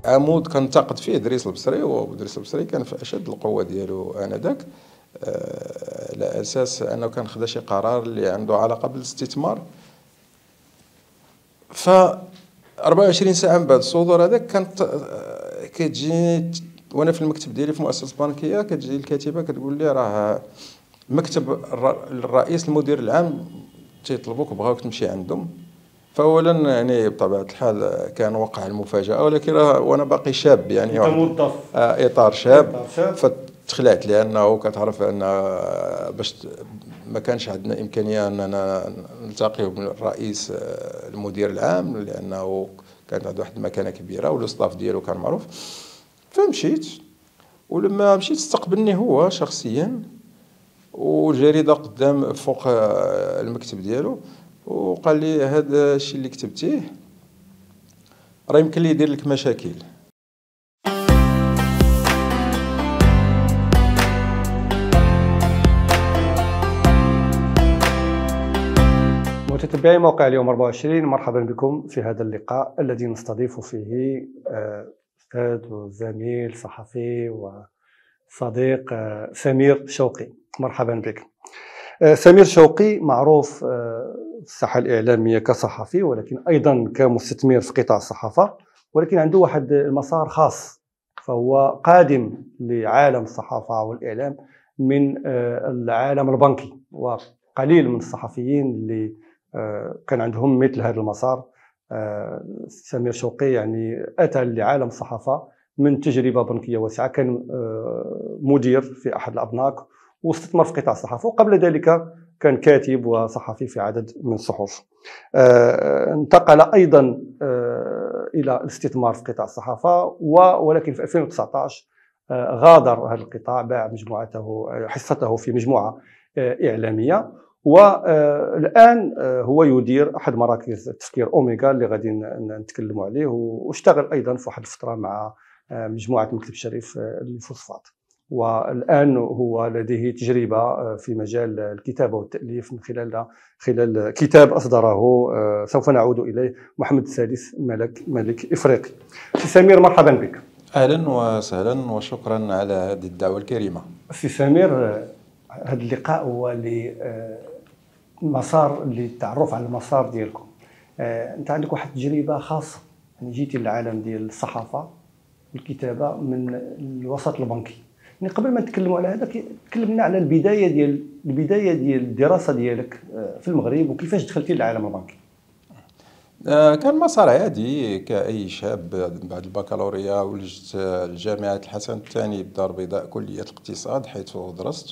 عمود كنتقد فيه دريس البصري، ودريس البصري كان في اشد القوه ديالو انذاك، على اساس انه كان خدا شي قرار اللي عنده علاقه بالاستثمار. ف 24 ساعه من بعد الصدور هذاك كانت كتجي وانا في المكتب ديالي في مؤسسه بنكيه، كتجي الكاتبه كتقول لي راه مكتب الرئيس المدير العام تيطلبوك بغاوك تمشي عندهم. فاولا يعني بطبيعه الحال كان وقع المفاجاه، ولكن وانا باقي شاب يعني موظف اطار شاب. فتخلعت لانه كتعرف ان باش ما كانش عندنا امكانيه اننا نلتقيو بالرئيس المدير العام، لانه كانت عنده واحد المكانه كبيره والاستاف ديالو كان معروف. فمشيت، ولما مشيت استقبلني هو شخصيا، والجريده قدام فوق المكتب ديالو، وقال لي هذا الشيء اللي كتبتيه راه يمكن لي يدير لك مشاكل. متتبعي موقع اليوم 24، مرحبا بكم في هذا اللقاء الذي نستضيف فيه أستاذ وزميل صحفي وصديق سمير شوقي. مرحبا بك. سمير شوقي معروف في الساحة الإعلامية كصحفي، ولكن أيضا كمستثمر في قطاع الصحافة، ولكن عنده واحد المسار خاص، فهو قادم لعالم الصحافة والإعلام من العالم البنكي، وقليل من الصحفيين اللي كان عندهم مثل هذا المسار. سمير شوقي يعني أتى لعالم الصحافة من تجربة بنكية واسعة، كان مدير في أحد الأبناك واستثمر في قطاع الصحافة، وقبل ذلك كان كاتب وصحفي في عدد من الصحف. انتقل أيضا إلى الاستثمار في قطاع الصحافة، ولكن في 2019 غادر هذا القطاع، باع حصته في مجموعة إعلامية، والآن هو يدير أحد مراكز تفكير أوميغا اللي غادي نتكلموا عليه، واشتغل أيضا في واحد الفترة مع مجموعة مكتب الشريف للفوسفات، والآن هو لديه تجربة في مجال الكتابة والتأليف من خلال كتاب أصدره سوف نعود إليه، محمد السادس ملك إفريقي. سمير مرحبا بك. أهلا وسهلا وشكرا على هذه الدعوة الكريمة. سمير، هذا اللقاء هو المسار للتعرف على المسار ديالكم. أنت عندك واحد التجربة خاصة، يعني جيتي للعالم ديال الصحافة والكتابة من الوسط البنكي. يعني قبل ما نتكلموا على هذا، تكلمنا على البداية ديال الدراسة ديالك في المغرب، وكيفاش دخلتي للعالم البنكي. كان مسار عادي كأي شاب. بعد البكالوريا ولجت لجامعة الحسن الثاني بالدار البيضاء كلية الاقتصاد حيث درست،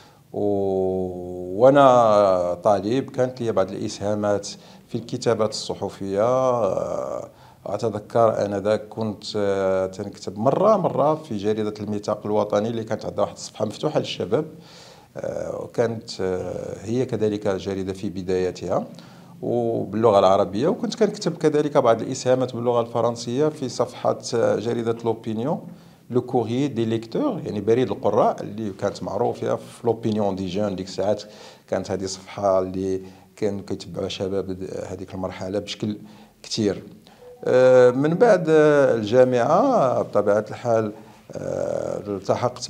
وانا طالب كانت لي بعض الاسهامات في الكتابات الصحفيه. اتذكر انذاك كنت تنكتب مره في جريده الميثاق الوطني اللي كانت عندها واحد الصفحه مفتوحه للشباب، وكانت هي كذلك جريده في بدايتها وباللغه العربيه، وكنت كنكتب كذلك بعض الاسهامات باللغه الفرنسيه في صفحه جريده لوبينيون لو كوريي دي ليكتور، يعني بريد القراء، اللي كانت معروفه في لوبينيون دي جون. ديك الساعات كانت هذه صفحه اللي كانوا كيتبعوها شباب هذيك المرحله بشكل كثير. من بعد الجامعه بطبيعه الحال التحقت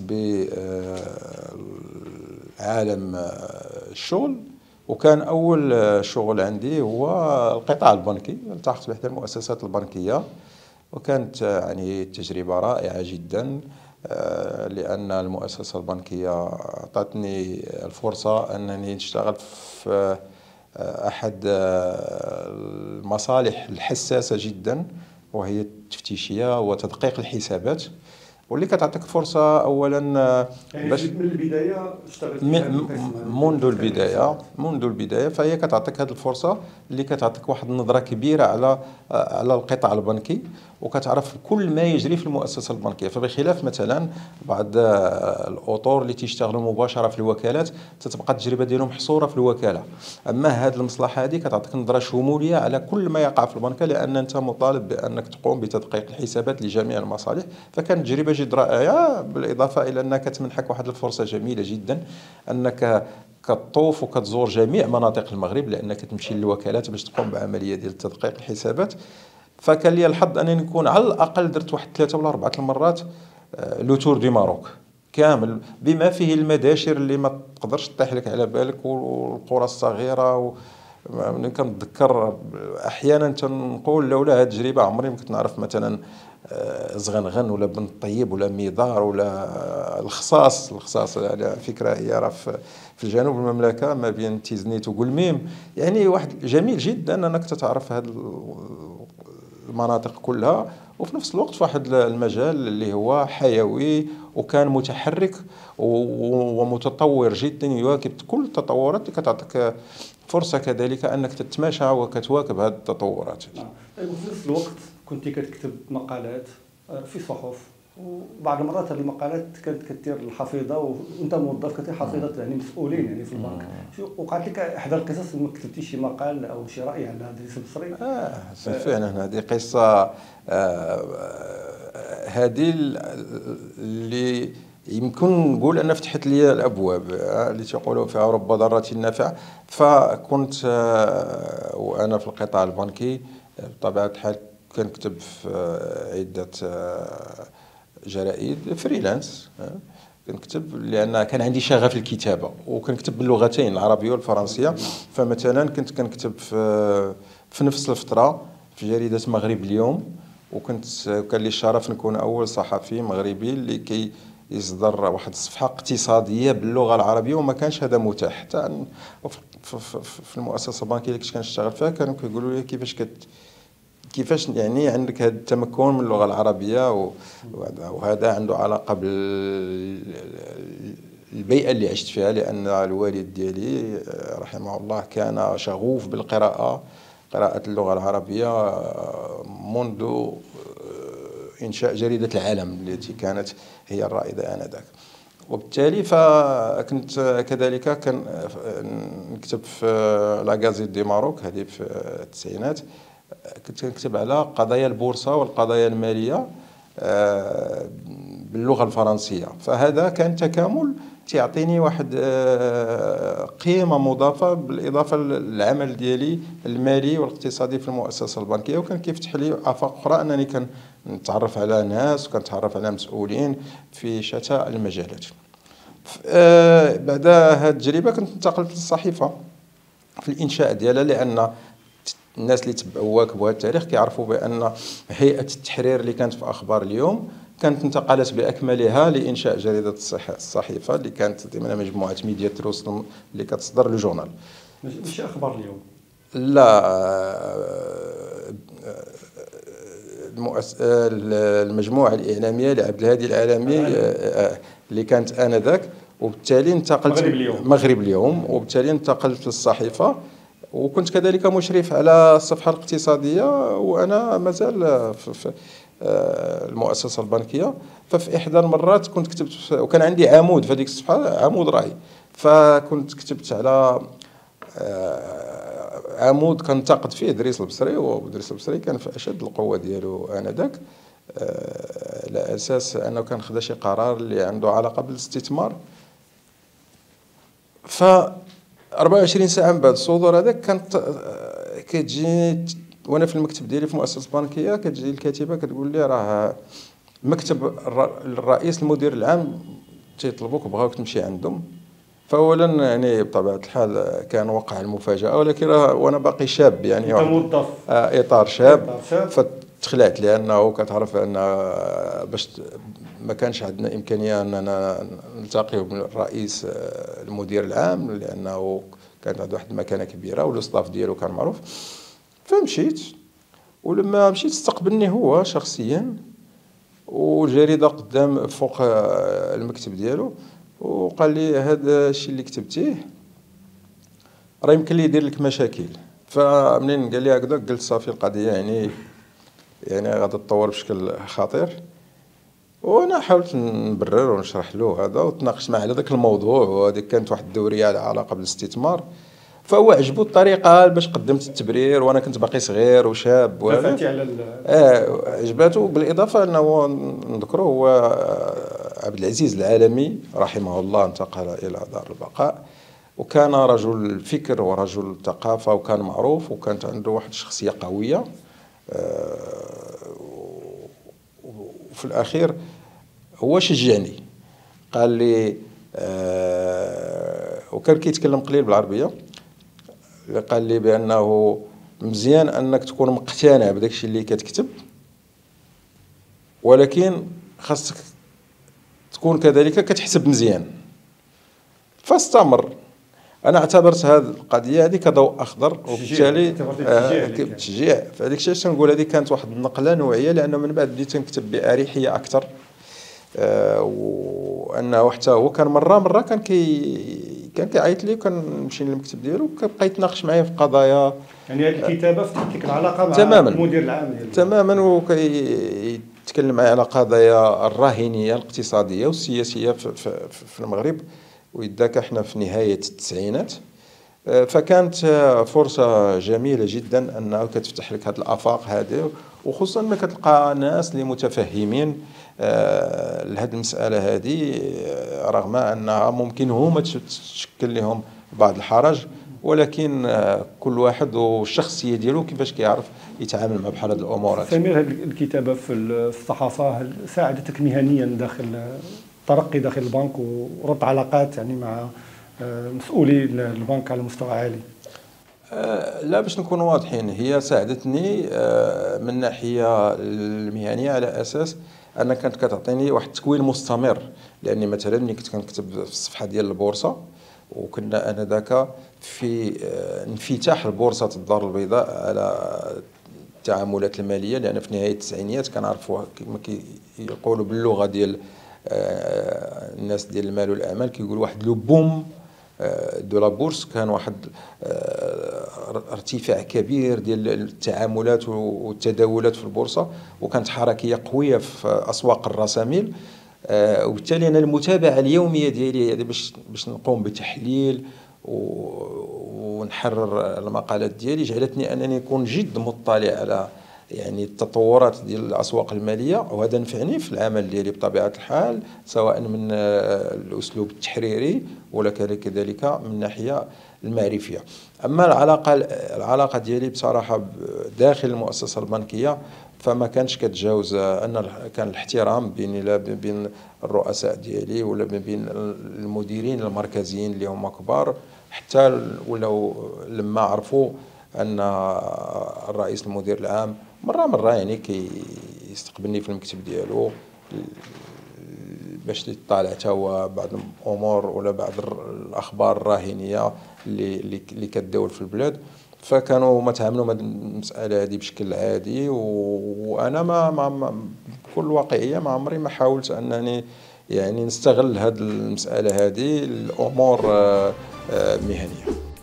بعالم الشغل، وكان اول شغل عندي هو القطاع البنكي. التحقت باحدى المؤسسات البنكيه، وكانت يعني تجربة رائعة جدا، لأن المؤسسة البنكية أعطتني الفرصة أنني نشتغل في أحد المصالح الحساسة جدا، وهي التفتيشية وتدقيق الحسابات، واللي كتعطيك فرصة أولا يعني باش من البداية اشتغلت منذ البداية فهي كتعطيك هذه الفرصة اللي كتعطيك واحد النظرة كبيرة على القطاع البنكي، وكتعرف كل ما يجري في المؤسسة البنكية. فبخلاف مثلا بعض الأطور اللي تيشتغلوا مباشرة في الوكالات تتبقى التجربة ديالهم محصورة في الوكالة، أما هذه المصلحة هذه كتعطيك نظرة شمولية على كل ما يقع في البنكة، لأن أنت مطالب بأنك تقوم بتدقيق الحسابات لجميع المصالح. فكانت تجربة جد رائعة، بالإضافة إلى أنها كتمنحك واحد الفرصة جميلة جدا أنك كتطوف وكتزور جميع مناطق المغرب، لأنك تمشي للوكالات باش تقوم بعملية ديال تدقيق الحسابات. فكان لي الحظ انني نكون على الاقل درت واحد 3 ولا 4 المرات لو تور دي ماروك كامل، بما فيه المداشر اللي ما تقدرش تطيح لك على بالك، والقرى الصغيره. ملي كنتذكر احيانا تنقول لولا هذه التجربه عمري ما كنت نعرف مثلا زغنغن ولا بن الطيب ولا ميدار ولا الخصاص على فكره هي راه في الجنوب المملكه ما بين تيزنيت وقلميم. يعني واحد جميل جدا انك تتعرف هذه المناطق كلها، وفي نفس الوقت في واحد المجال اللي هو حيوي وكان متحرك ومتطور جدا، يواكب كل التطورات اللي كتعطيك فرصة كذلك أنك تتماشى وكتواكب هذه التطورات. وفي نفس الوقت كنت كتكتب مقالات في صحف، وبعض المرات هذه المقالات كانت كثير الحفيظه، وانت موظف كثير حفيظه يعني مسؤولين يعني في البنك. وقعت لك احدى القصص انك كتبتي شي مقال او شي راي على دريس البصري؟ فعلا هذه قصه هذه اللي يمكن نقول ان فتحت لي الابواب اللي تيقولوا فيها رب ضاره نافعه. فكنت وانا في القطاع البنكي بطبيعه الحال كنكتب في عده جرائد فريلانس، كنكتب لان كان عندي شغف الكتابه، وكنكتب باللغتين العربيه والفرنسيه. فمثلا كنت كنكتب في نفس الفتره في جريده مغرب اليوم، كان لي الشرف نكون اول صحفي مغربي اللي يصدر واحد الصفحه اقتصاديه باللغه العربيه، وما كانش هذا متاح حتى في المؤسسه البنكيه اللي كنت كنشتغل فيها. كانوا كيقولوا لي كيفاش يعني عندك هذا التمكن من اللغه العربيه، وهذا عنده علاقه بالبيئه اللي عشت فيها، لان الوالد ديالي رحمه الله كان شغوف بالقراءه، قراءه اللغه العربيه منذ انشاء جريده العالم التي كانت هي الرائده انذاك. وبالتالي فكنت كذلك نكتب في لاغازيت دي ماروك هذه في التسعينات، كنت نكتب على قضايا البورصه والقضايا الماليه باللغه الفرنسيه. فهذا كان تكامل تعطيني واحد قيمه مضافه بالاضافه للعمل ديالي المالي والاقتصادي في المؤسسه البنكيه، وكان كيفتح لي افاق اخرى انني كنتعرف على ناس وكنتعرف على مسؤولين في شتى المجالات. بعد هذه التجربه كنت انتقلت للصحيفه في الانشاء ديالها، لان الناس اللي تبعوا واكبوا هذا التاريخ كيعرفوا بان هيئه التحرير اللي كانت في اخبار اليوم كانت انتقلت باكملها لانشاء جريده الصحيفه اللي كانت ضمن مجموعه ميديا تروس اللي كتصدر لو جورنال. ماشي اخبار اليوم؟ لا، المجموعه الاعلاميه لعبد الهادي العالمي اللي كانت انذاك، وبالتالي انتقلت مغرب اليوم، وبالتالي انتقلت للصحيفه، وكنت كذلك مشرف على الصفحه الاقتصاديه وانا مازال في المؤسسه البنكيه. ففي احدى المرات كنت كتبت، وكان عندي عمود في هذيك الصفحه، عمود راي، فكنت كتبت على عمود كنتقد فيه دريس البصري، ودريس البصري كان في اشد القوه ديالو انذاك، على اساس انه كان خدا شي قرار اللي عنده علاقه بالاستثمار. ف 24 ساعه من بعد الصدور هذاك كانت كتجيني وانا في المكتب ديالي في المؤسسه البنكيه، كتجي الكاتبه كتقول لي راه مكتب الرئيس المدير العام تيطلبوك بغاوك تمشي عندهم. فاولا يعني بطبيعه الحال كان وقع المفاجاه، ولكن وانا باقي شاب يعني موظف اطار شاب، فتخلعت لانه كتعرف ان باش ما كانش عندنا امكانيه اننا نلتقيو بالرئيس المدير العام، لانه كانت عنده واحد المكانه كبيره والاستاف ديالو كان معروف. فمشيت، ولما مشيت استقبلني هو شخصيا والجريده قدام فوق المكتب ديالو، وقال لي هذا الشيء اللي كتبتيه راه يمكن لي يدير لك مشاكل. فمنين قال لي هكذا قلت صافي القضيه يعني غادي تطور بشكل خطير. وانا حاولت نبرر ونشرح له هذا، وتناقشت معه على ذاك الموضوع، وهذه كانت واحد الدوريه على علاقه بالاستثمار. فهو عجبو الطريقه باش قدمت التبرير، وانا كنت باقي صغير وشاب دافعتي على عجباتو. بالاضافه انه نذكروا هو عبد العزيز العالمي رحمه الله انتقل الى دار البقاء، وكان رجل فكر ورجل ثقافه، وكان معروف، وكانت عنده واحد الشخصيه قويه. وفي الاخير هو شجعني، قال لي وكان كيتكلم قليل بالعربيه، قال لي بانه مزيان انك تكون مقتنع بداك الشيء اللي كتكتب، ولكن خاصك تكون كذلك كتحسب مزيان. فاستمر. انا اعتبرت هذه القضيه هذه كضوء اخضر، وبالتالي تشجيع. فهذيك الشيء تنقول هذه كانت واحد النقله نوعيه، لانه من بعد بديت نكتب باريحيه اكثر. وانه حتى هو كان مره كان كيعيط لي، وكنمشي للمكتب ديالو، وكيبقى يتناقش معايا في قضايا. يعني هذه الكتابه فتحت لك العلاقه مع تماما المدير العام ديالو تماما، وكيتكلم معايا على قضايا الراهنيه الاقتصاديه والسياسيه في المغرب، وإذاك احنا في نهايه التسعينات. فكانت فرصه جميله جدا انه كتفتح لك هذه الافاق هذه، وخصوصا انك كتلقى ناس اللي متفهمين لهذه المساله هذه، رغم انها ممكن هما تشكل لهم بعض الحرج، ولكن كل واحد والشخصيه ديالو كيفاش كيعرف يتعامل مع بحال هذه الامور. سمير، هذه الكتابه في الصحافه هل ساعدتك مهنيا داخل الترقي داخل البنك وربط علاقات يعني مع مسؤولي البنك على مستوى عالي؟ لا، باش نكون واضحين، هي ساعدتني من الناحيه المهنيه على اساس أنا كانت كتعطيني واحد التكوين مستمر. لأني مثلا ملي كنت كنكتب في الصفحة ديال البورصة، وكنا أنذاك في انفتاح البورصة الدار البيضاء على التعاملات المالية، لأن في نهاية التسعينيات كنعرفوا كما كيقولوا باللغة ديال الناس ديال المال والأعمال، كيقولوا واحد لو بوم دو لا بورس، كان واحد ارتفاع كبير ديال التعاملات والتداولات في البورصه، وكانت حركيه قويه في اسواق الرساميل. وبالتالي انا المتابعه اليوميه ديالي هذه باش نقوم بتحليل ونحرر المقالات ديالي، جعلتني انني نكون جد مطلع على يعني التطورات ديال الاسواق الماليه، وهذا نفعني في العمل ديالي بطبيعه الحال، سواء من الاسلوب التحريري ولا كذلك من الناحيه المعرفيه. اما العلاقه ديالي بصراحه داخل المؤسسه البنكيه فما كانش كتجاوز ان كان الاحترام بيني لا بين الرؤساء ديالي ولا بين المديرين المركزيين اللي هما كبار، حتى ولو لما عرفوا ان الرئيس المدير العام مره يعني كيستقبلني في المكتب ديالو باش يطالع حتى هو بعض الامور ولا بعض الاخبار الراهنيه اللي كتداول في البلاد. فكانوا ما تعاملوا مع المساله هذه بشكل عادي، وانا ما بكل واقعيه ما عمري ما حاولت انني يعني نستغل هذه المساله هذه الامور مهنيه.